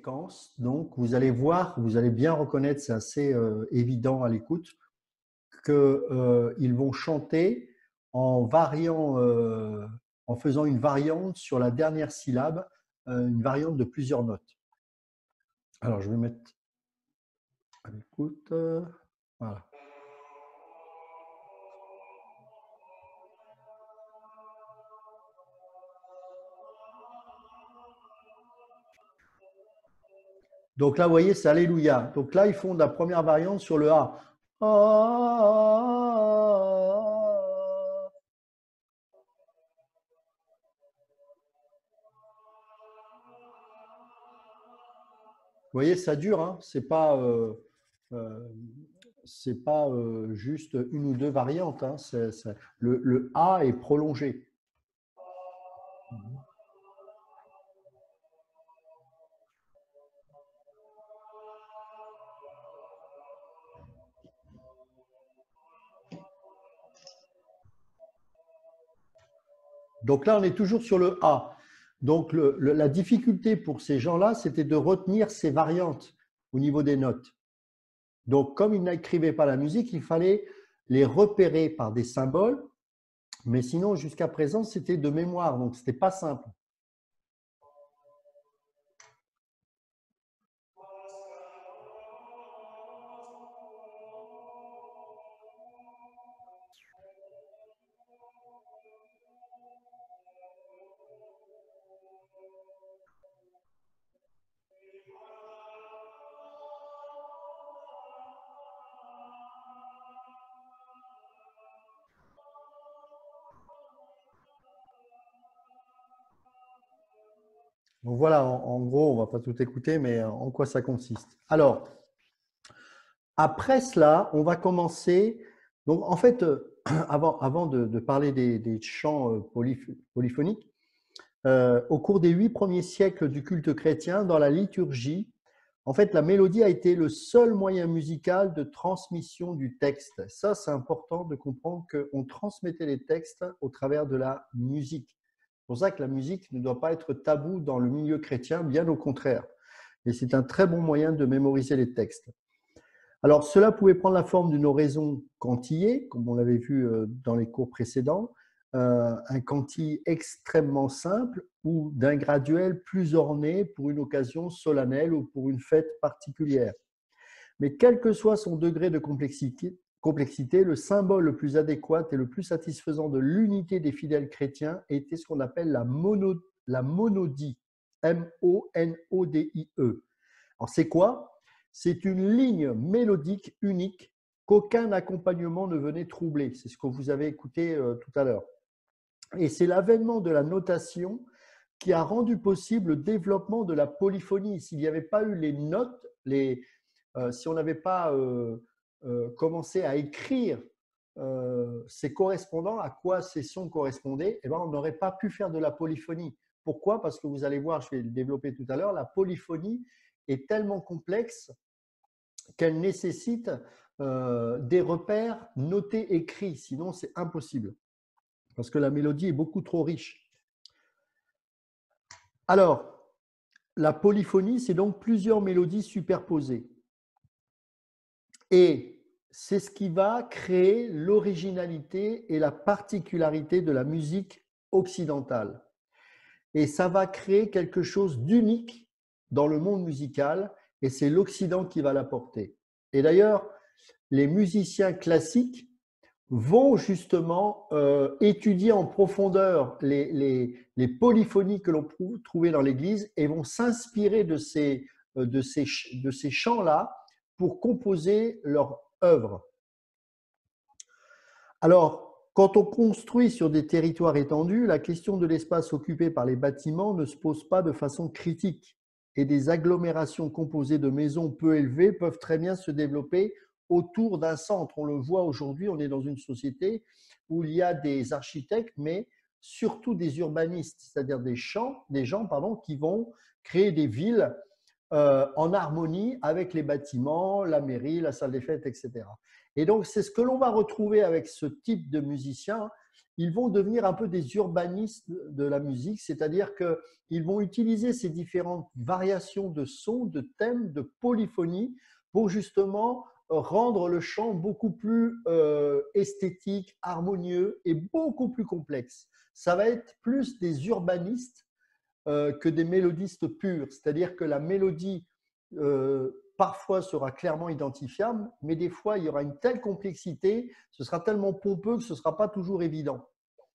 séquence. Donc, vous allez voir, vous allez bien reconnaître, c'est assez évident à l'écoute, qu'ils vont chanter en variant, en faisant une variante sur la dernière syllabe, une variante de plusieurs notes. Alors, je vais mettre à l'écoute. Voilà. Donc là, vous voyez, c'est Alléluia. Donc là, ils font de la première variante sur le A. Vous voyez, ça dure, hein. Euh, c'est pas juste une ou deux variantes, hein. Le A est prolongé. Donc là, on est toujours sur le A. Donc la difficulté pour ces gens-là, c'était de retenir ces variantes au niveau des notes. Donc, comme ils n'écrivaient pas la musique, il fallait les repérer par des symboles, mais sinon, jusqu'à présent, c'était de mémoire, donc ce n'était pas simple. Donc voilà, en gros, on ne va pas tout écouter, mais en quoi ça consiste. Alors, après cela, on va commencer. Donc, en fait, avant de parler des chants polyphoniques, au cours des 8 premiers siècles du culte chrétien, dans la liturgie, en fait, la mélodie a été le seul moyen musical de transmission du texte. Ça, c'est important de comprendre qu'on transmettait les textes au travers de la musique. C'est pour ça que la musique ne doit pas être taboue dans le milieu chrétien, bien au contraire. Et c'est un très bon moyen de mémoriser les textes. Alors, cela pouvait prendre la forme d'une oraison cantillée, comme on l'avait vu dans les cours précédents, un cantil extrêmement simple ou d'un graduel plus orné pour une occasion solennelle ou pour une fête particulière. Mais quel que soit son degré de complexité, le symbole le plus adéquat et le plus satisfaisant de l'unité des fidèles chrétiens était ce qu'on appelle la monodie, M-O-N-O-D-I-E. Alors, c'est quoi? C'est une ligne mélodique unique qu'aucun accompagnement ne venait troubler. C'est ce que vous avez écouté tout à l'heure. Et c'est l'avènement de la notation qui a rendu possible le développement de la polyphonie. S'il n'y avait pas eu les notes, si on n'avait pas commencé à écrire ces correspondants, à quoi ces sons correspondaient, eh ben, on n'aurait pas pu faire de la polyphonie. Pourquoi? Parce que vous allez voir, je vais le développer tout à l'heure, la polyphonie est tellement complexe qu'elle nécessite des repères notés écrits, sinon c'est impossible, parce que la mélodie est beaucoup trop riche. Alors, la polyphonie, c'est donc plusieurs mélodies superposées. Et c'est ce qui va créer l'originalité et la particularité de la musique occidentale. Et ça va créer quelque chose d'unique dans le monde musical, et c'est l'Occident qui va l'apporter. Et d'ailleurs, les musiciens classiques vont justement étudier en profondeur les polyphonies que l'on peut trouver dans l'Église et vont s'inspirer de ces chants-là pour composer leur œuvre. Alors, quand on construit sur des territoires étendus, la question de l'espace occupé par les bâtiments ne se pose pas de façon critique et des agglomérations composées de maisons peu élevées peuvent très bien se développer autour d'un centre. On le voit aujourd'hui, on est dans une société où il y a des architectes, mais surtout des urbanistes, c'est-à-dire des gens qui vont créer des villes en harmonie avec les bâtiments, la mairie, la salle des fêtes, etc. Et donc, c'est ce que l'on va retrouver avec ce type de musiciens. Ils vont devenir un peu des urbanistes de la musique, c'est-à-dire qu'ils vont utiliser ces différentes variations de sons, de thèmes, de polyphonie pour justement rendre le chant beaucoup plus esthétique, harmonieux et beaucoup plus complexe. Ça va être plus des urbanistes que des mélodistes purs, c'est-à-dire que la mélodie parfois sera clairement identifiable, mais des fois il y aura une telle complexité, ce sera tellement pompeux que ce ne sera pas toujours évident.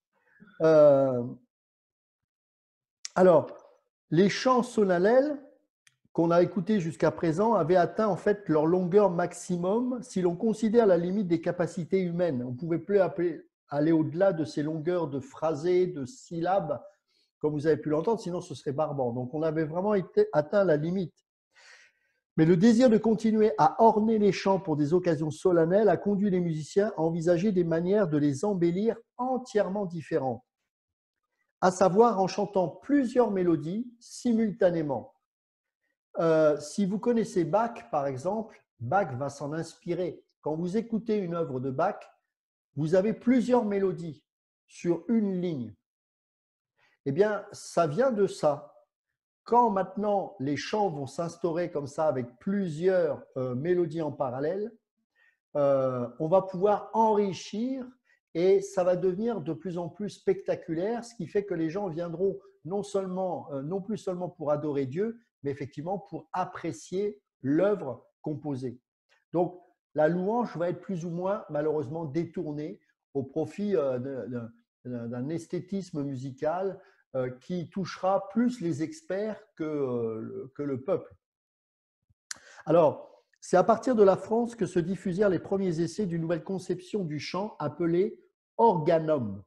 Alors, les chants solennels qu'on a écoutés jusqu'à présent avaient atteint en fait leur longueur maximum si l'on considère la limite des capacités humaines. On ne pouvait plus aller au-delà de ces longueurs de phrasés, de syllabes, comme vous avez pu l'entendre, sinon ce serait barbant. Donc on avait vraiment atteint la limite. Mais le désir de continuer à orner les chants pour des occasions solennelles a conduit les musiciens à envisager des manières de les embellir entièrement différentes, à savoir en chantant plusieurs mélodies simultanément. Si vous connaissez Bach, par exemple, Bach va s'en inspirer. Quand vous écoutez une œuvre de Bach, vous avez plusieurs mélodies sur une ligne. Eh bien, ça vient de ça. Quand maintenant les chants vont s'instaurer comme ça avec plusieurs mélodies en parallèle, on va pouvoir enrichir et ça va devenir de plus en plus spectaculaire, ce qui fait que les gens viendront non plus seulement pour adorer Dieu, mais effectivement pour apprécier l'œuvre composée. Donc, la louange va être plus ou moins malheureusement détournée au profit d'un esthétisme musical qui touchera plus les experts que le peuple. Alors, c'est à partir de la France que se diffusèrent les premiers essais d'une nouvelle conception du chant appelée organum.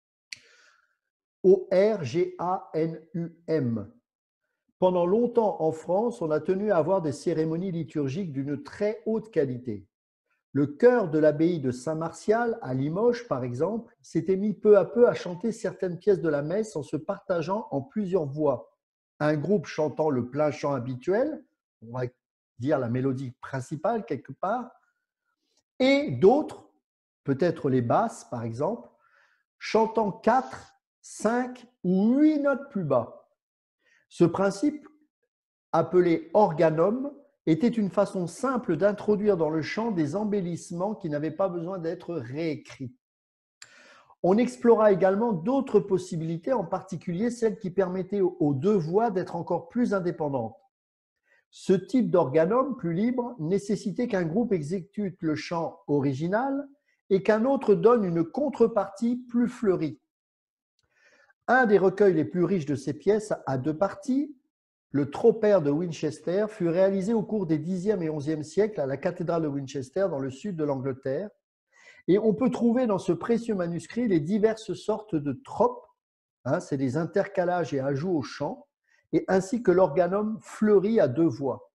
O-R-G-A-N-U-M. Pendant longtemps en France, on a tenu à avoir des cérémonies liturgiques d'une très haute qualité. Le chœur de l'abbaye de Saint-Martial, à Limoges par exemple, s'était mis peu à peu à chanter certaines pièces de la messe en se partageant en plusieurs voix. Un groupe chantant le plein chant habituel, on va dire la mélodie principale quelque part, et d'autres, peut-être les basses par exemple, chantant 4, 5 ou 8 notes plus bas. Ce principe, appelé organum, était une façon simple d'introduire dans le chant des embellissements qui n'avaient pas besoin d'être réécrits. On explora également d'autres possibilités, en particulier celles qui permettaient aux deux voix d'être encore plus indépendantes. Ce type d'organum plus libre nécessitait qu'un groupe exécute le chant original et qu'un autre donne une contrepartie plus fleurie. Un des recueils les plus riches de ces pièces à deux parties, le Tropaire de Winchester, fut réalisé au cours des Xe et XIe siècles à la cathédrale de Winchester dans le sud de l'Angleterre. Et on peut trouver dans ce précieux manuscrit les diverses sortes de tropes, c'est des intercalages et ajouts au chant, et ainsi que l'organum fleuri à deux voix.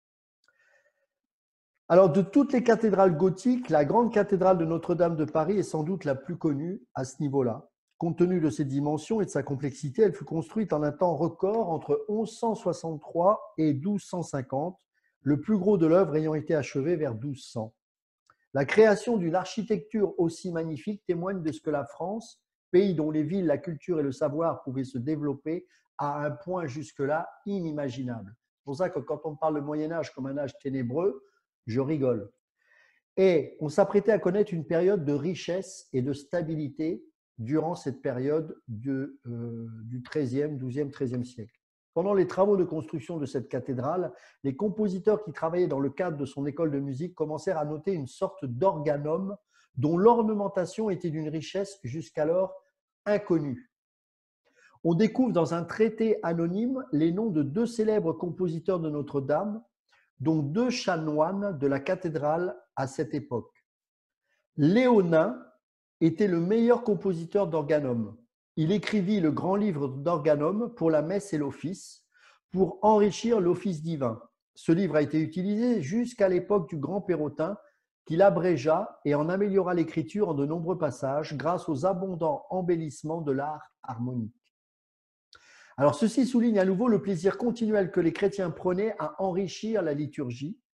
Alors, de toutes les cathédrales gothiques, la grande cathédrale de Notre-Dame de Paris est sans doute la plus connue à ce niveau-là. Compte tenu de ses dimensions et de sa complexité, elle fut construite en un temps record entre 1163 et 1250, le plus gros de l'œuvre ayant été achevé vers 1200. La création d'une architecture aussi magnifique témoigne de ce que la France, pays dont les villes, la culture et le savoir pouvaient se développer à un point jusque-là inimaginable. C'est pour ça que quand on parle de Moyen-Âge comme un âge ténébreux, je rigole. Et on s'apprêtait à connaître une période de richesse et de stabilité durant cette période du XIIIe, XIIe, XIIIe siècle. Pendant les travaux de construction de cette cathédrale, les compositeurs qui travaillaient dans le cadre de son école de musique commencèrent à noter une sorte d'organum dont l'ornementation était d'une richesse jusqu'alors inconnue. On découvre dans un traité anonyme les noms de deux célèbres compositeurs de Notre-Dame, dont deux chanoines de la cathédrale à cette époque. Léonin était le meilleur compositeur d'organum. Il écrivit le grand livre d'organum pour la messe et l'office, pour enrichir l'office divin. Ce livre a été utilisé jusqu'à l'époque du grand Pérotin, qui l'abrégea et en améliora l'écriture en de nombreux passages grâce aux abondants embellissements de l'art harmonique. Alors, ceci souligne à nouveau le plaisir continuel que les chrétiens prenaient à enrichir la liturgie,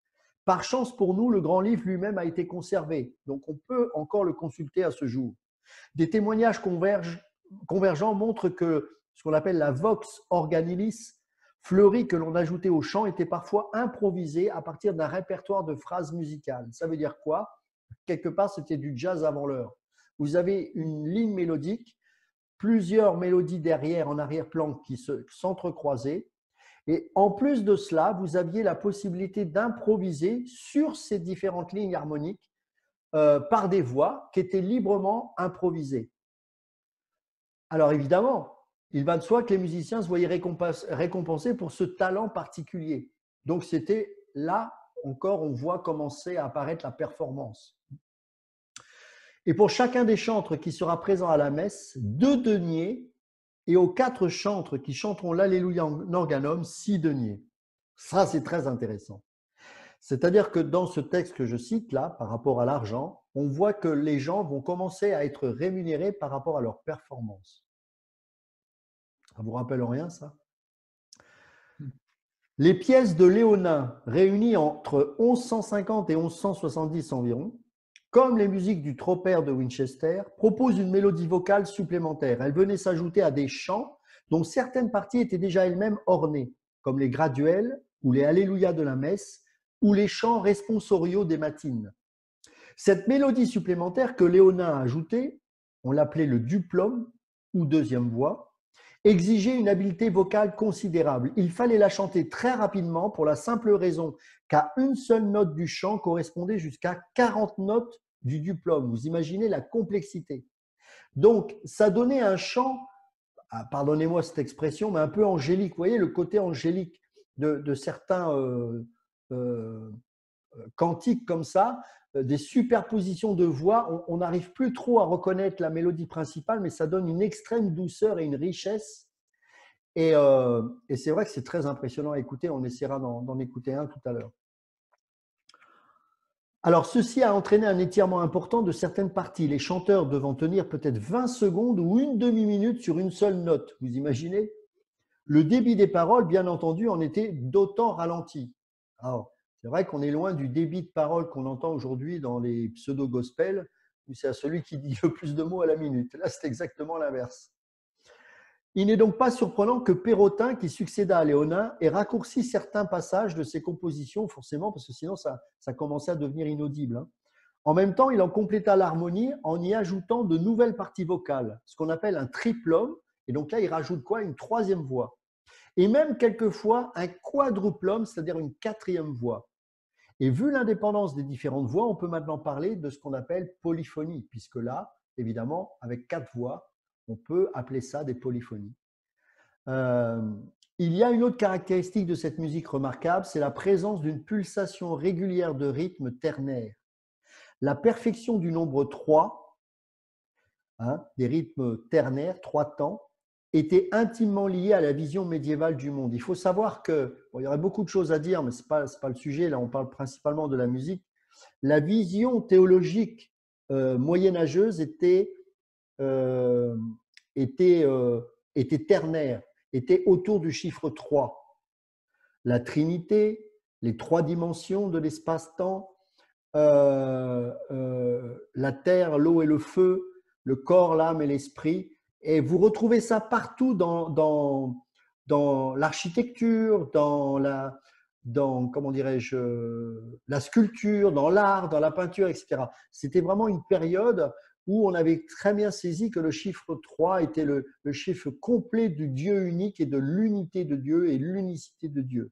Par chance pour nous, le grand livre lui-même a été conservé, donc on peut encore le consulter à ce jour. Des témoignages convergents montrent que ce qu'on appelle la vox organilis, fleurie que l'on ajoutait au chant, était parfois improvisée à partir d'un répertoire de phrases musicales. Ça veut dire quoi? Quelque part, c'était du jazz avant l'heure. Vous avez une ligne mélodique, plusieurs mélodies derrière, en arrière-plan, qui s'entrecroisaient. Et en plus de cela, vous aviez la possibilité d'improviser sur ces différentes lignes harmoniques par des voix qui étaient librement improvisées. Alors évidemment, il va de soi que les musiciens se voyaient récompensés pour ce talent particulier. Donc c'était là encore, on voit commencer à apparaître la performance. Et pour chacun des chantres qui sera présent à la messe, 2 deniers, et aux 4 chantres qui chanteront l'Alléluia en organum, 6 deniers. Ça, c'est très intéressant. C'est-à-dire que dans ce texte que je cite là, par rapport à l'argent, on voit que les gens vont commencer à être rémunérés par rapport à leur performance. Ça vous rappelle rien, ça? Les pièces de Léonin, réunies entre 1150 et 1170 environ, comme les musiques du Tropaire de Winchester, proposent une mélodie vocale supplémentaire. Elle venait s'ajouter à des chants dont certaines parties étaient déjà elles-mêmes ornées, comme les graduels ou les Alléluia de la messe ou les chants responsoriaux des matines. Cette mélodie supplémentaire que Léonin a ajoutée, on l'appelait le duplum ou deuxième voix, exigeait une habileté vocale considérable. Il fallait la chanter très rapidement pour la simple raison qu'à une seule note du chant correspondait jusqu'à 40 notes du duplum. Vous imaginez la complexité. Donc, ça donnait un chant, pardonnez-moi cette expression, mais un peu angélique. Vous voyez le côté angélique de certains cantiques comme ça, des superpositions de voix. On n'arrive plus trop à reconnaître la mélodie principale, mais ça donne une extrême douceur et une richesse. Et c'est vrai que c'est très impressionnant à écouter. On essaiera d'en écouter un tout à l'heure. Alors, ceci a entraîné un étirement important de certaines parties, les chanteurs devant tenir peut-être 20 secondes ou une demi-minute sur une seule note. Vous imaginez? Le débit des paroles, bien entendu, en était d'autant ralenti. Alors, c'est vrai qu'on est loin du débit de paroles qu'on entend aujourd'hui dans les pseudo-gospels, où c'est à celui qui dit le plus de mots à la minute. Là, c'est exactement l'inverse. Il n'est donc pas surprenant que Perrotin, qui succéda à Léonin, ait raccourci certains passages de ses compositions, forcément, parce que sinon ça commençait à devenir inaudible. En même temps, il en compléta l'harmonie en y ajoutant de nouvelles parties vocales, ce qu'on appelle un triplum. Et donc là, il rajoute quoi? Une troisième voix. Et même quelquefois un quadruplum, c'est-à-dire une quatrième voix. Et vu l'indépendance des différentes voix, on peut maintenant parler de ce qu'on appelle polyphonie, puisque là, évidemment, avec 4 voix, on peut appeler ça des polyphonies. Il y a une autre caractéristique de cette musique remarquable, c'est la présence d'une pulsation régulière de rythme ternaire. La perfection du nombre 3, des rythmes ternaires, 3 temps, était intimement liée à la vision médiévale du monde. Il faut savoir que, il y aurait beaucoup de choses à dire, mais ce n'est pas le sujet, là on parle principalement de la musique. La vision théologique moyenâgeuse était ternaire, était autour du chiffre 3. La Trinité, les 3 dimensions de l'espace-temps, la terre, l'eau et le feu, le corps, l'âme et l'esprit. Et vous retrouvez ça partout dans l'architecture, comment dirais-je, la sculpture, dans l'art, dans la peinture, etc. C'était vraiment une période où on avait très bien saisi que le chiffre 3 était le chiffre complet du Dieu unique et de l'unité de Dieu et l'unicité de Dieu.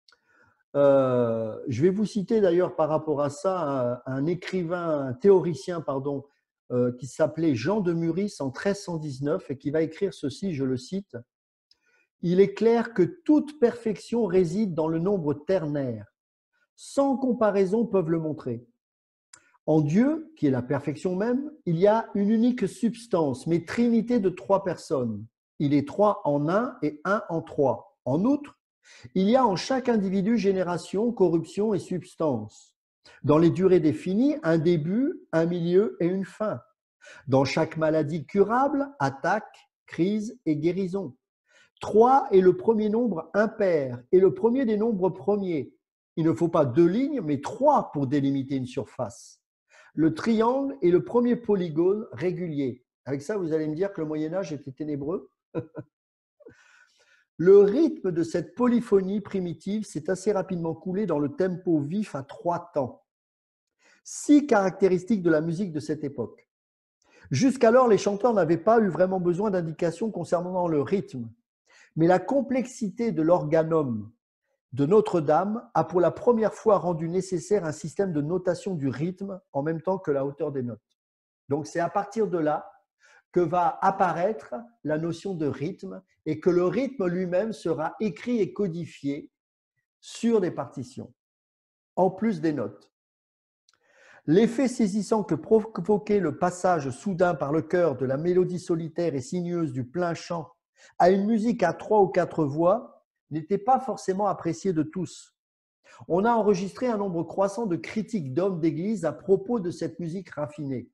Je vais vous citer d'ailleurs par rapport à ça un écrivain, un théoricien, pardon, qui s'appelait Jean de Muris en 1319 et qui va écrire ceci, je le cite. « Il est clair que toute perfection réside dans le nombre ternaire. Sans comparaison peuvent le montrer. En Dieu, qui est la perfection même, il y a une unique substance, mais trinité de 3 personnes. Il est 3 en 1 et 1 en 3. En outre, il y a en chaque individu génération, corruption et substance. Dans les durées définies, un début, un milieu et une fin. Dans chaque maladie curable, attaque, crise et guérison. 3 est le premier nombre impair et le premier des nombres premiers. il ne faut pas 2 lignes, mais 3 pour délimiter une surface. Le triangle est le premier polygone régulier. Avec ça, vous allez me dire que le Moyen-Âge était ténébreux. Le rythme de cette polyphonie primitive s'est assez rapidement coulé dans le tempo vif à 3 temps. 6 caractéristiques de la musique de cette époque. Jusqu'alors, les chanteurs n'avaient pas eu vraiment besoin d'indications concernant le rythme, mais la complexité de l'organum de Notre-Dame a pour la première fois rendu nécessaire un système de notation du rythme en même temps que la hauteur des notes. Donc c'est à partir de là que va apparaître la notion de rythme et que le rythme lui-même sera écrit et codifié sur des partitions, en plus des notes. L'effet saisissant que provoquait le passage soudain par le chœur de la mélodie solitaire et sinueuse du plein chant à une musique à 3 ou 4 voix n'était pas forcément apprécié de tous. On a enregistré un nombre croissant de critiques d'hommes d'église à propos de cette musique raffinée.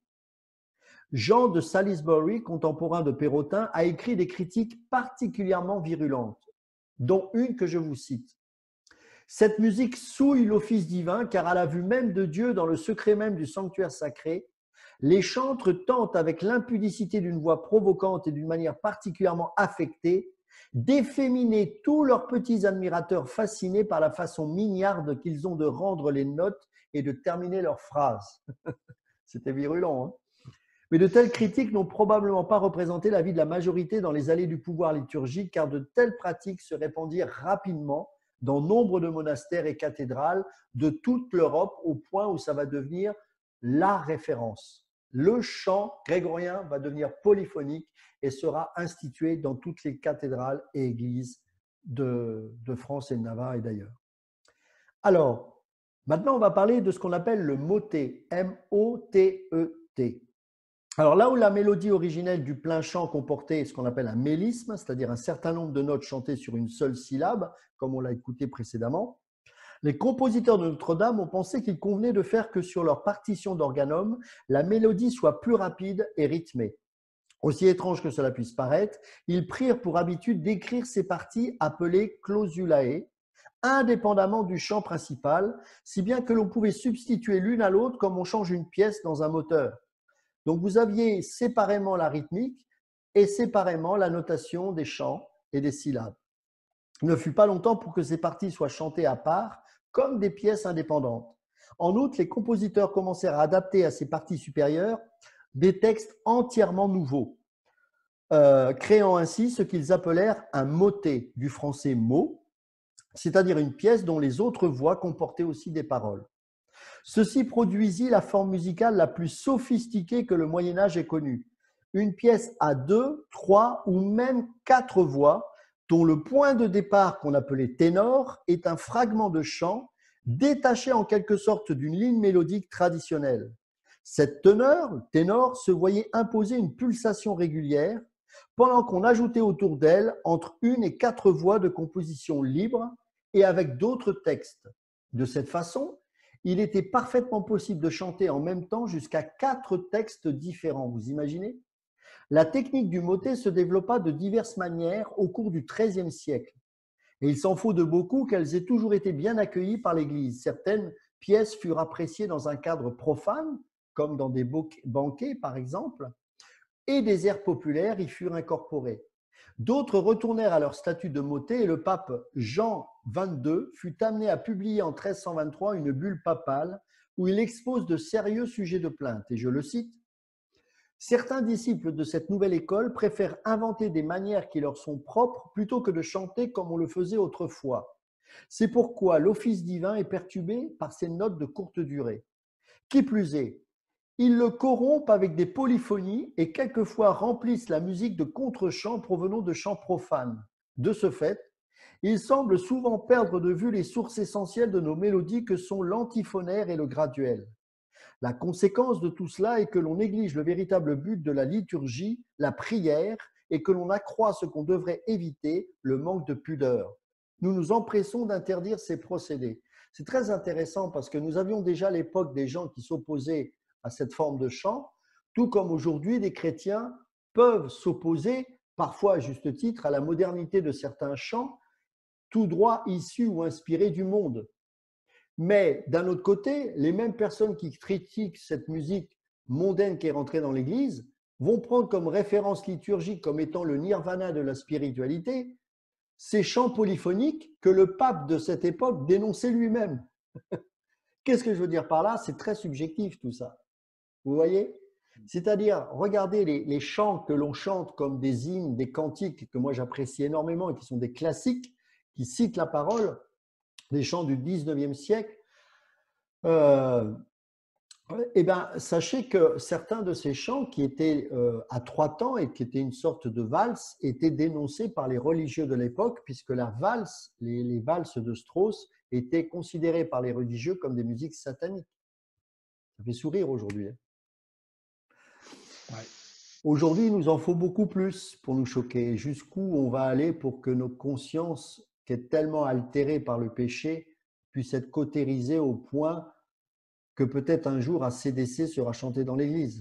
Jean de Salisbury, contemporain de Perrotin, a écrit des critiques particulièrement virulentes, dont une que je vous cite. Cette musique souille l'office divin, car à la vue même de Dieu, dans le secret même du sanctuaire sacré, les chantres tentent, avec l'impudicité d'une voix provocante et d'une manière particulièrement affectée, d'efféminer tous leurs petits admirateurs fascinés par la façon mignarde qu'ils ont de rendre les notes et de terminer leurs phrases. C'était virulent, hein? Mais de telles critiques n'ont probablement pas représenté l'avis de la majorité dans les allées du pouvoir liturgique, car de telles pratiques se répandirent rapidement dans nombre de monastères et cathédrales de toute l'Europe, au point où ça va devenir la référence. Le chant grégorien va devenir polyphonique et sera institué dans toutes les cathédrales et églises de France et de Navarre et d'ailleurs. Alors, maintenant on va parler de ce qu'on appelle le motet, M-O-T-E-T. Alors là où la mélodie originelle du plein chant comportait ce qu'on appelle un mélisme, c'est-à-dire un certain nombre de notes chantées sur une seule syllabe, comme on l'a écouté précédemment, les compositeurs de Notre-Dame ont pensé qu'il convenait de faire que sur leur partition d'organum, la mélodie soit plus rapide et rythmée. Aussi étrange que cela puisse paraître, ils prirent pour habitude d'écrire ces parties appelées clausulae, indépendamment du chant principal, si bien que l'on pouvait substituer l'une à l'autre comme on change une pièce dans un moteur. Donc, vous aviez séparément la rythmique et séparément la notation des chants et des syllabes. Il ne fut pas longtemps pour que ces parties soient chantées à part, comme des pièces indépendantes. En outre, les compositeurs commencèrent à adapter à ces parties supérieures des textes entièrement nouveaux, créant ainsi ce qu'ils appelèrent un motet, du français mot, c'est-à-dire une pièce dont les autres voix comportaient aussi des paroles. Ceci produisit la forme musicale la plus sophistiquée que le Moyen-Âge ait connue. Une pièce à 2, 3 ou même 4 voix, dont le point de départ qu'on appelait ténor est un fragment de chant détaché en quelque sorte d'une ligne mélodique traditionnelle. Cette teneur, ténor, se voyait imposer une pulsation régulière, pendant qu'on ajoutait autour d'elle entre 1 et 4 voix de composition libre et avec d'autres textes. De cette façon, il était parfaitement possible de chanter en même temps jusqu'à 4 textes différents. Vous imaginez? La technique du motet se développa de diverses manières au cours du XIIIe siècle. Et il s'en faut de beaucoup qu'elles aient toujours été bien accueillies par l'Église. Certaines pièces furent appréciées dans un cadre profane, comme dans des banquets par exemple, et des airs populaires y furent incorporés. D'autres retournèrent à leur statut de motet et le pape Jean XXII fut amené à publier en 1323 une bulle papale où il expose de sérieux sujets de plainte. Et je le cite, « Certains disciples de cette nouvelle école préfèrent inventer des manières qui leur sont propres plutôt que de chanter comme on le faisait autrefois. C'est pourquoi l'office divin est perturbé par ces notes de courte durée. Qui plus est, ils le corrompent avec des polyphonies et quelquefois remplissent la musique de contre-chants provenant de chants profanes. De ce fait, ils semblent souvent perdre de vue les sources essentielles de nos mélodies que sont l'antiphonaire et le graduel. La conséquence de tout cela est que l'on néglige le véritable but de la liturgie, la prière, et que l'on accroît ce qu'on devrait éviter, le manque de pudeur. Nous nous empressons d'interdire ces procédés. » C'est très intéressant parce que nous avions déjà à l'époque des gens qui s'opposaient à cette forme de chant, tout comme aujourd'hui des chrétiens peuvent s'opposer, parfois à juste titre, à la modernité de certains chants, tout droit issus ou inspirés du monde. Mais d'un autre côté, les mêmes personnes qui critiquent cette musique mondaine qui est rentrée dans l'Église vont prendre comme référence liturgique, comme étant le nirvana de la spiritualité, ces chants polyphoniques que le pape de cette époque dénonçait lui-même. Qu'est-ce que je veux dire par là? C'est très subjectif tout ça. Vous voyez? C'est-à-dire, regardez les chants que l'on chante comme des hymnes, des cantiques que moi j'apprécie énormément et qui sont des classiques, qui citent la parole, des chants du 19e siècle. Eh bien, sachez que certains de ces chants qui étaient à trois temps et qui étaient une sorte de valse étaient dénoncés par les religieux de l'époque, puisque la valse, les valses de Strauss, étaient considérées par les religieux comme des musiques sataniques. Ça fait sourire aujourd'hui. Ouais. Aujourd'hui, il nous en faut beaucoup plus pour nous choquer. Jusqu'où on va aller pour que nos consciences, qui est tellement altérées par le péché, puissent être cautérisées au point que peut-être un jour ACDC sera chanté dans l'église.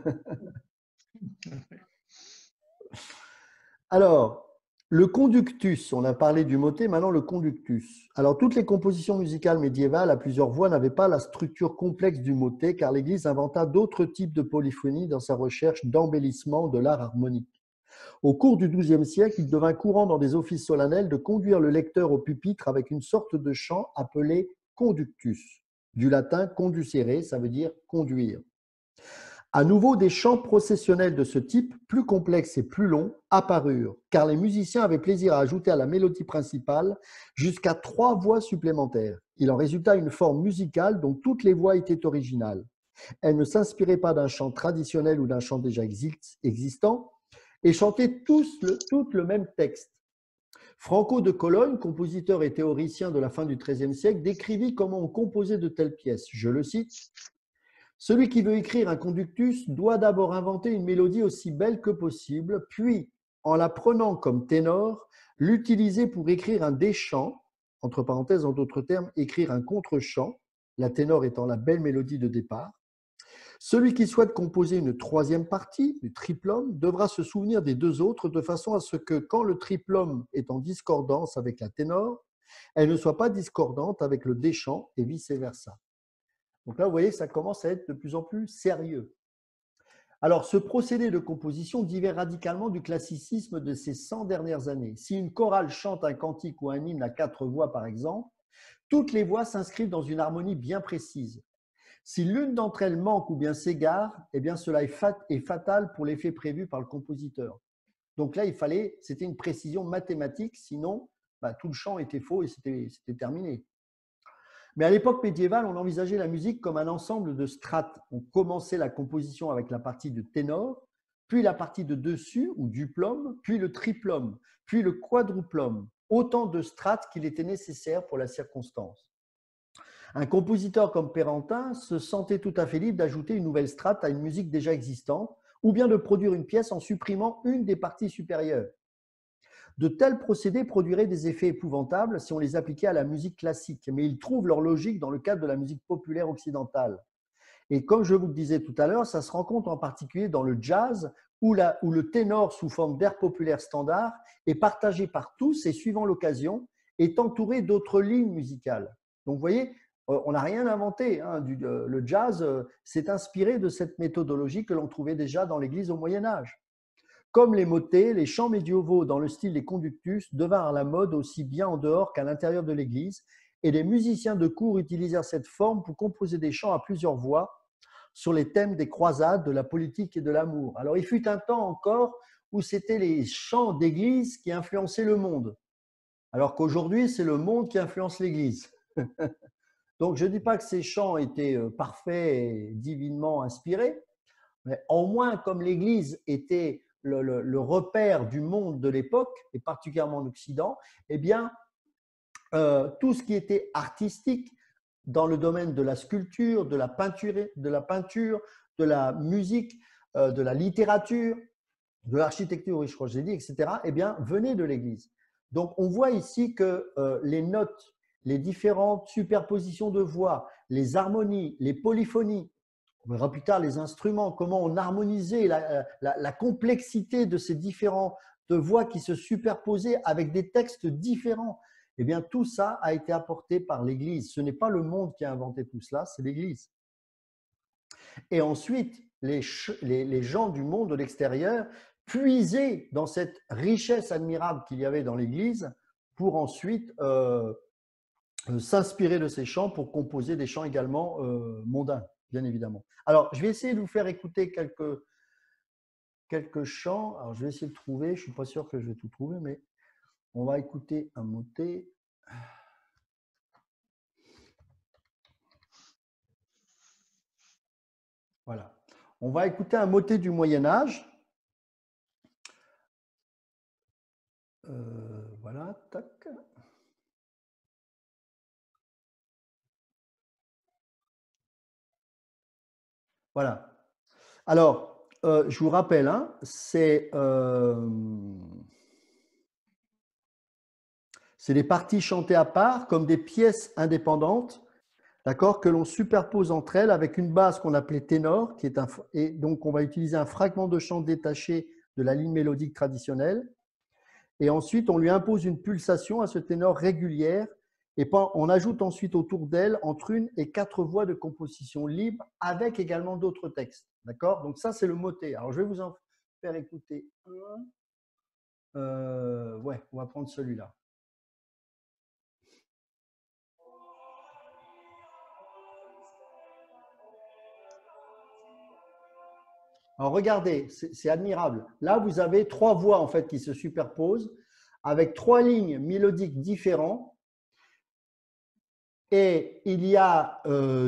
Alors, le conductus, on a parlé du motet, maintenant le conductus. Alors, toutes les compositions musicales médiévales à plusieurs voix n'avaient pas la structure complexe du motet, car l'Église inventa d'autres types de polyphonie dans sa recherche d'embellissement de l'art harmonique. Au cours du XIIe siècle, il devint courant dans des offices solennels de conduire le lecteur au pupitre avec une sorte de chant appelé conductus, du latin conducere, ça veut dire conduire. À nouveau, des chants processionnels de ce type, plus complexes et plus longs, apparurent, car les musiciens avaient plaisir à ajouter à la mélodie principale jusqu'à 3 voix supplémentaires. Il en résulta une forme musicale dont toutes les voix étaient originales. Elles ne s'inspiraient pas d'un chant traditionnel ou d'un chant déjà existant et chantaient toutes le même texte. Franco de Cologne, compositeur et théoricien de la fin du XIIIe siècle, décrivit comment on composait de telles pièces. Je le cite. Celui qui veut écrire un conductus doit d'abord inventer une mélodie aussi belle que possible, puis, en la prenant comme ténor, l'utiliser pour écrire un déchant, entre parenthèses, en d'autres termes, écrire un contre-chant, la ténor étant la belle mélodie de départ. Celui qui souhaite composer une troisième partie, le triplum, devra se souvenir des deux autres de façon à ce que, quand le triplum est en discordance avec la ténor, elle ne soit pas discordante avec le déchant et vice-versa. Donc là, vous voyez, ça commence à être de plus en plus sérieux. Alors, ce procédé de composition diffère radicalement du classicisme de ces 100 dernières années. Si une chorale chante un cantique ou un hymne à 4 voix, par exemple, toutes les voix s'inscrivent dans une harmonie bien précise. Si l'une d'entre elles manque ou bien s'égare, eh bien cela est fatal pour l'effet prévu par le compositeur. Donc là, c'était une précision mathématique, sinon tout le chant était faux et c'était terminé. Mais à l'époque médiévale, on envisageait la musique comme un ensemble de strates. On commençait la composition avec la partie de ténor, puis la partie de dessus ou duplum, puis le triplum, puis le quadruplum. Autant de strates qu'il était nécessaire pour la circonstance. Un compositeur comme Perrentin se sentait tout à fait libre d'ajouter une nouvelle strate à une musique déjà existante, ou bien de produire une pièce en supprimant une des parties supérieures. De tels procédés produiraient des effets épouvantables si on les appliquait à la musique classique, mais ils trouvent leur logique dans le cadre de la musique populaire occidentale. Et comme je vous le disais tout à l'heure, ça se rencontre en particulier dans le jazz, où le ténor sous forme d'air populaire standard est partagé par tous et, suivant l'occasion, est entouré d'autres lignes musicales. Donc vous voyez, on n'a rien inventé. Le jazz s'est inspiré de cette méthodologie que l'on trouvait déjà dans l'Église au Moyen-Âge. Comme les motets, les chants médiévaux dans le style des conductus devinrent à la mode aussi bien en dehors qu'à l'intérieur de l'Église, et les musiciens de cour utilisèrent cette forme pour composer des chants à plusieurs voix sur les thèmes des croisades, de la politique et de l'amour. Alors, il fut un temps encore où c'était les chants d'église qui influençaient le monde, alors qu'aujourd'hui, c'est le monde qui influence l'Église. Donc, je ne dis pas que ces chants étaient parfaits et divinement inspirés, mais au moins, comme l'Église était le repère du monde de l'époque, et particulièrement en Occident, eh bien, tout ce qui était artistique dans le domaine de la sculpture, de la peinture, de la musique, de la littérature, de l'architecture, oui, je crois que j'ai dit, etc., eh bien, venait de l'Église. Donc, on voit ici que les notes, les différentes superpositions de voix, les harmonies, les polyphonies, on verra plus tard les instruments, comment on harmonisait la complexité de ces différentes voix qui se superposaient avec des textes différents. Eh bien, tout ça a été apporté par l'Église. Ce n'est pas le monde qui a inventé tout cela, c'est l'Église. Et ensuite, les gens du monde de l'extérieur puisaient dans cette richesse admirable qu'il y avait dans l'Église pour ensuite s'inspirer de ces chants pour composer des chants également mondains, bien évidemment. Alors, je vais essayer de vous faire écouter quelques chants. Alors, je vais essayer de trouver. Je ne suis pas sûr que je vais tout trouver, mais on va écouter un motet. Voilà. On va écouter un motet du Moyen-Âge. Voilà, tac. Voilà. Alors, je vous rappelle, hein, c'est des parties chantées à part comme des pièces indépendantes, d'accord, que l'on superpose entre elles avec une base qu'on appelait ténor, et donc on va utiliser un fragment de chant détaché de la ligne mélodique traditionnelle. Et ensuite, on lui impose une pulsation à ce ténor régulière et on ajoute ensuite autour d'elle entre 1 et 4 voix de composition libre avec également d'autres textes. D'accord? Donc ça, c'est le motet. Alors, je vais vous en faire écouter un. Ouais, on va prendre celui-là. Alors, regardez, c'est admirable. Là, vous avez 3 voix en fait qui se superposent avec 3 lignes mélodiques différentes. Et il y a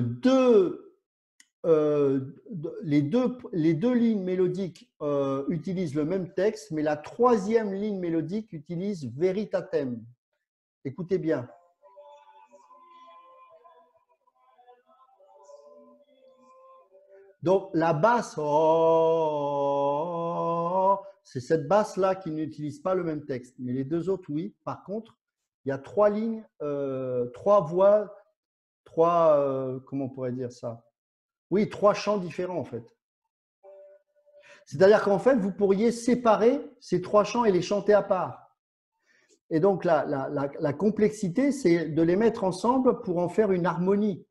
les deux lignes mélodiques utilisent le même texte, mais la troisième ligne mélodique utilise veritatem. Écoutez bien. Donc la basse, c'est cette basse-là qui n'utilise pas le même texte, mais les deux autres, oui. Par contre, il y a 3 lignes, 3 voix, 3, comment on pourrait dire ça? Oui, 3 chants différents en fait. C'est-à-dire qu'en fait, vous pourriez séparer ces 3 chants et les chanter à part. Et donc, la complexité, c'est de les mettre ensemble pour en faire une harmonie.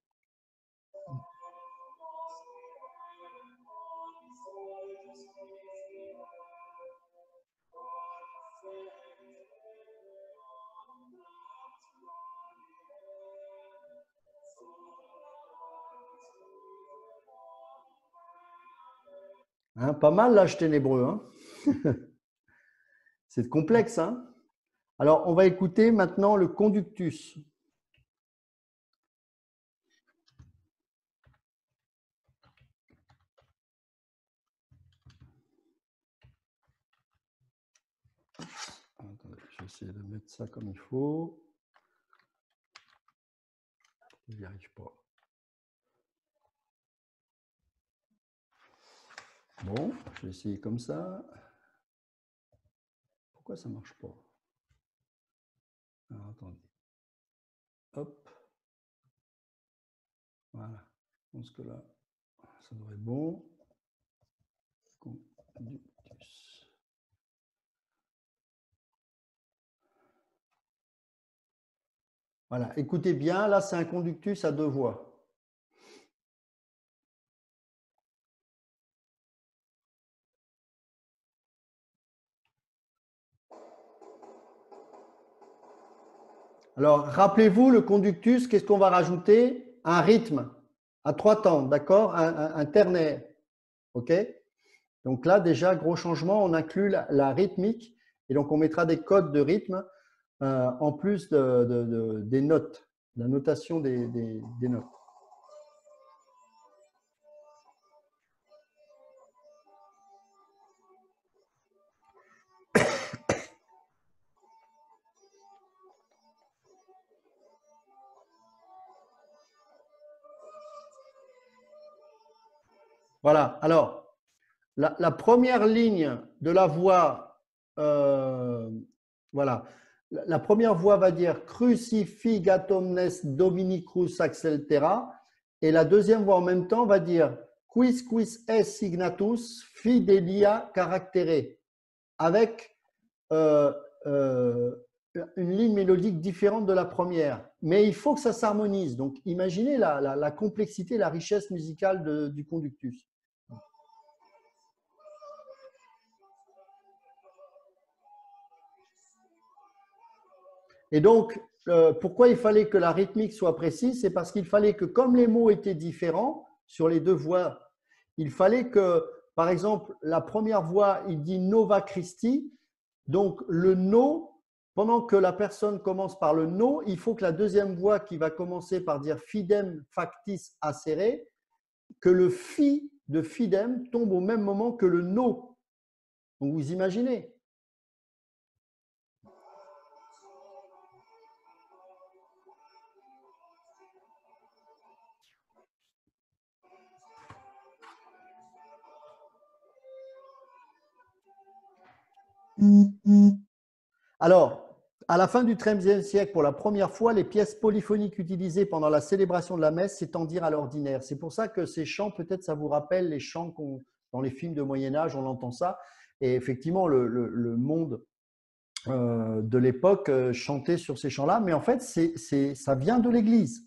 Hein, pas mal l'âge ténébreux. Hein. C'est complexe. Hein. Alors, on va écouter maintenant le conductus. Attendez, je vais essayer de mettre ça comme il faut. Je n'y arrive pas. Bon, je vais essayer comme ça. Pourquoi ça ne marche pas? Alors, attendez. Hop. Voilà. Je pense que là, ça devrait être bon. Conductus. Voilà, écoutez bien, là c'est un conductus à 2 voix. Alors, rappelez-vous, le conductus, qu'est-ce qu'on va rajouter? Un rythme à 3 temps, d'accord? Un ternaire, ok? Donc là, déjà, gros changement, on inclut la rythmique et donc on mettra des codes de rythme en plus des notes, la notation des notes. Voilà, alors, la première ligne de la voix, voilà, la première voix va dire Crucifigatomnes Dominicus acceltera et la deuxième voix en même temps va dire Quis est signatus fidelia caractere avec une ligne mélodique différente de la première. Mais il faut que ça s'harmonise. Donc, imaginez la complexité, la richesse musicale du conductus. Et donc, pourquoi il fallait que la rythmique soit précise? C'est parce qu'il fallait que, comme les mots étaient différents sur les deux voix, il fallait que, par exemple, la première voix, il dit Nova Christi. Donc, le no, pendant que la personne commence par le no, il faut que la deuxième voix qui va commencer par dire Fidem factis acere, que le fi de Fidem tombe au même moment que le no. Donc, vous imaginez. Alors, à la fin du XIIIe siècle, pour la première fois, les pièces polyphoniques utilisées pendant la célébration de la messe s'étendirent à l'ordinaire. C'est pour ça que ces chants, peut-être ça vous rappelle les chants dans les films de Moyen-Âge, on entend ça. Et effectivement, le monde de l'époque chantait sur ces chants-là, mais en fait, ça vient de l'Église.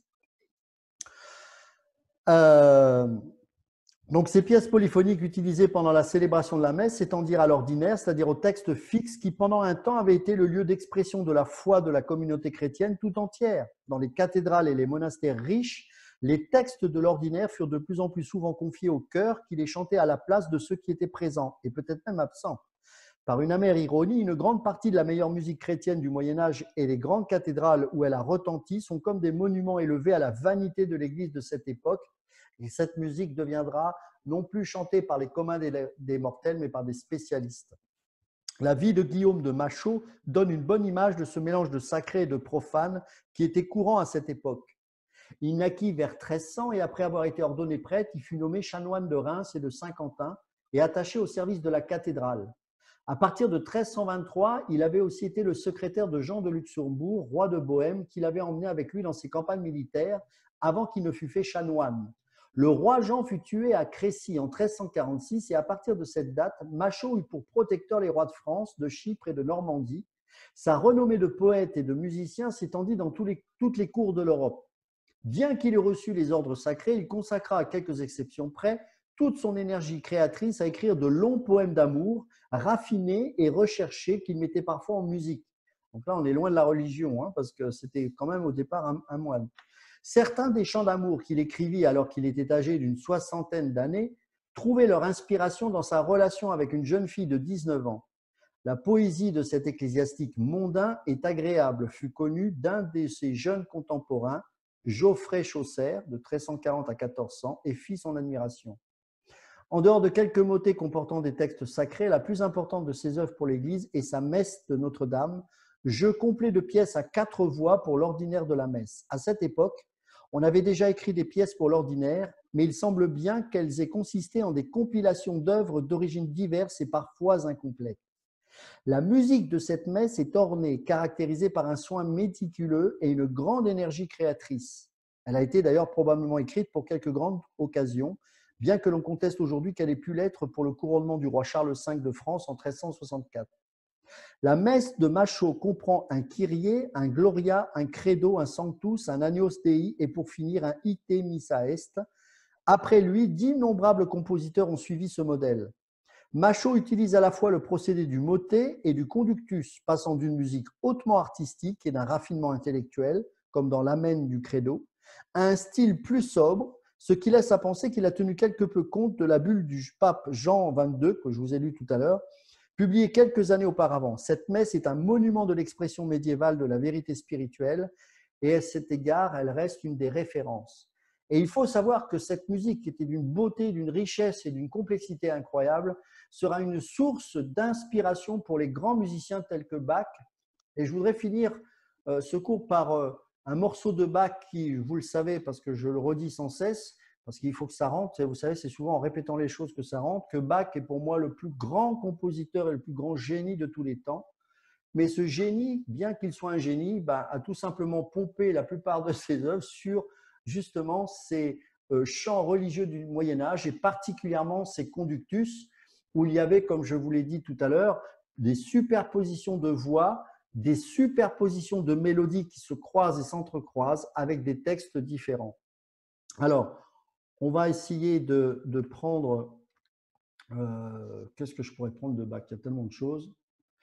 Donc, ces pièces polyphoniques utilisées pendant la célébration de la messe s'étendirent à l'ordinaire, c'est-à-dire au texte fixe qui, pendant un temps, avait été le lieu d'expression de la foi de la communauté chrétienne tout entière. Dans les cathédrales et les monastères riches, les textes de l'ordinaire furent de plus en plus souvent confiés au chœur qui les chantait à la place de ceux qui étaient présents et peut-être même absents. Par une amère ironie, une grande partie de la meilleure musique chrétienne du Moyen-Âge et les grandes cathédrales où elle a retenti sont comme des monuments élevés à la vanité de l'Église de cette époque. Et cette musique deviendra non plus chantée par les communs des mortels, mais par des spécialistes. La vie de Guillaume de Machaut donne une bonne image de ce mélange de sacré et de profane qui était courant à cette époque. Il naquit vers 1300 et après avoir été ordonné prêtre, il fut nommé chanoine de Reims et de Saint-Quentin et attaché au service de la cathédrale. À partir de 1323, il avait aussi été le secrétaire de Jean de Luxembourg, roi de Bohême, qu'il avait emmené avec lui dans ses campagnes militaires avant qu'il ne fût fait chanoine. Le roi Jean fut tué à Crécy en 1346 et à partir de cette date, Machaut eut pour protecteur les rois de France, de Chypre et de Normandie. Sa renommée de poète et de musicien s'étendit dans toutes les cours de l'Europe. Bien qu'il ait reçu les ordres sacrés, il consacra, à quelques exceptions près, toute son énergie créatrice à écrire de longs poèmes d'amour, raffinés et recherchés qu'il mettait parfois en musique. Donc là, on est loin de la religion, hein, parce que c'était quand même au départ un moine. Certains des chants d'amour qu'il écrivit alors qu'il était âgé d'une soixantaine d'années trouvaient leur inspiration dans sa relation avec une jeune fille de 19 ans. La poésie de cet ecclésiastique mondain est agréable, fut connue d'un de ses jeunes contemporains, Geoffrey Chaucer, de 1340 à 1400, et fit son admiration. En dehors de quelques motets comportant des textes sacrés, la plus importante de ses œuvres pour l'Église est sa Messe de Notre-Dame, jeu complet de pièces à 4 voix pour l'ordinaire de la messe. À cette époque, on avait déjà écrit des pièces pour l'ordinaire, mais il semble bien qu'elles aient consisté en des compilations d'œuvres d'origines diverses et parfois incomplètes. La musique de cette messe est ornée, caractérisée par un soin méticuleux et une grande énergie créatrice. Elle a été d'ailleurs probablement écrite pour quelques grandes occasions, bien que l'on conteste aujourd'hui qu'elle ait pu l'être pour le couronnement du roi Charles V de France en 1364. La messe de Machaut comprend un Kyrie, un Gloria, un Credo, un Sanctus, un Agnus Dei et pour finir un Ite Missa Est. Après lui, d'innombrables compositeurs ont suivi ce modèle. Machaut utilise à la fois le procédé du motet et du conductus, passant d'une musique hautement artistique et d'un raffinement intellectuel, comme dans l'Amen du Credo, à un style plus sobre, ce qui laisse à penser qu'il a tenu quelque peu compte de la bulle du pape Jean XXII, que je vous ai lu tout à l'heure, publiée quelques années auparavant. Cette messe est un monument de l'expression médiévale de la vérité spirituelle et à cet égard, elle reste une des références. Et il faut savoir que cette musique, qui était d'une beauté, d'une richesse et d'une complexité incroyable, sera une source d'inspiration pour les grands musiciens tels que Bach. Et je voudrais finir ce cours par un morceau de Bach qui, vous le savez, parce que je le redis sans cesse, parce qu'il faut que ça rentre. Vous savez, c'est souvent en répétant les choses que ça rentre, que Bach est pour moi le plus grand compositeur et le plus grand génie de tous les temps. Mais ce génie, bien qu'il soit un génie, a tout simplement pompé la plupart de ses œuvres sur justement ces chants religieux du Moyen-Âge et particulièrement ces conductus où il y avait, comme je vous l'ai dit tout à l'heure, des superpositions de voix des superpositions de mélodies qui se croisent et s'entrecroisent avec des textes différents. Alors, on va essayer de prendre… qu'est-ce que je pourrais prendre de Bach? Il y a tellement de choses.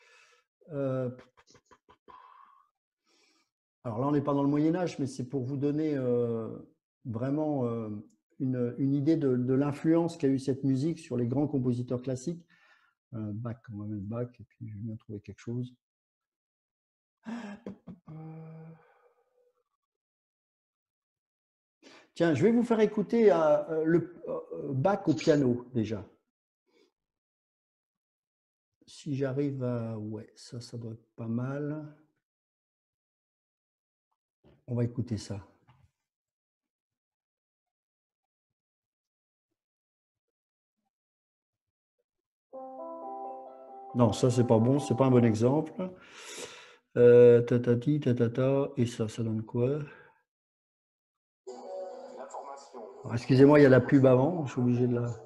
Alors là, on n'est pas dans le Moyen-Âge, mais c'est pour vous donner vraiment une idée de l'influence qu'a eu cette musique sur les grands compositeurs classiques. Bach, on va mettre Bach, et puis je vais bien trouver quelque chose. Tiens, je vais vous faire écouter le Bach au piano, déjà. Si j'arrive à… Ouais, ça doit être pas mal. On va écouter ça. Non, ça, c'est pas bon, c'est pas un bon exemple. Tatati, tatata, et ça donne quoi? Excusez-moi, il y a la pub avant, je suis obligé de la…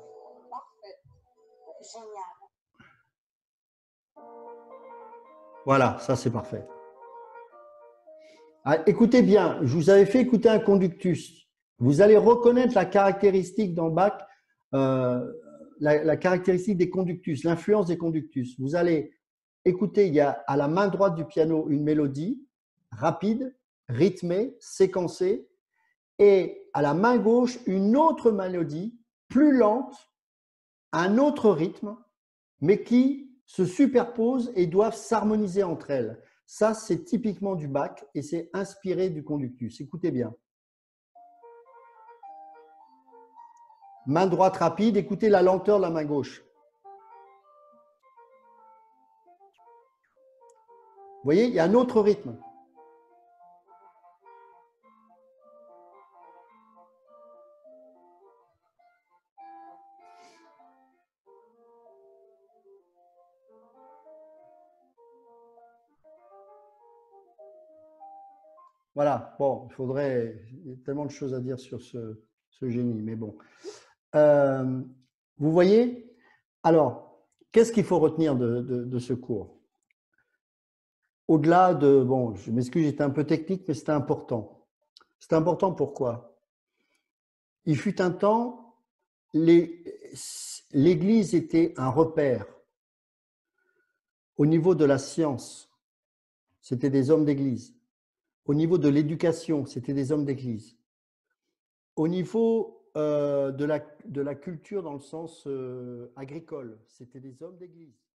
Voilà, ça c'est parfait. Ah, écoutez bien, je vous avais fait écouter un conductus. Vous allez reconnaître la caractéristique dans Bach, la caractéristique des conductus, l'influence des conductus. Vous allez écouter, il y a à la main droite du piano une mélodie rapide, rythmée, séquencée, et à la main gauche une autre mélodie plus lente, un autre rythme, mais qui se superposent et doivent s'harmoniser entre elles. Ça, c'est typiquement du Bach et c'est inspiré du conductus. Écoutez bien. Main droite rapide, écoutez la lenteur de la main gauche. Vous voyez, il y a un autre rythme. Voilà, bon, il faudrait… Il y a tellement de choses à dire sur ce génie, mais bon. Vous voyez? Alors, qu'est-ce qu'il faut retenir de ce cours? Au-delà de… Bon, je m'excuse, j'étais un peu technique, mais c'était important. C'était important pourquoi? Il fut un temps, l'Église était un repère au niveau de la science. C'était des hommes d'Église. Au niveau de l'éducation, c'était des hommes d'Église. Au niveau de la culture dans le sens agricole, c'était des hommes d'Église.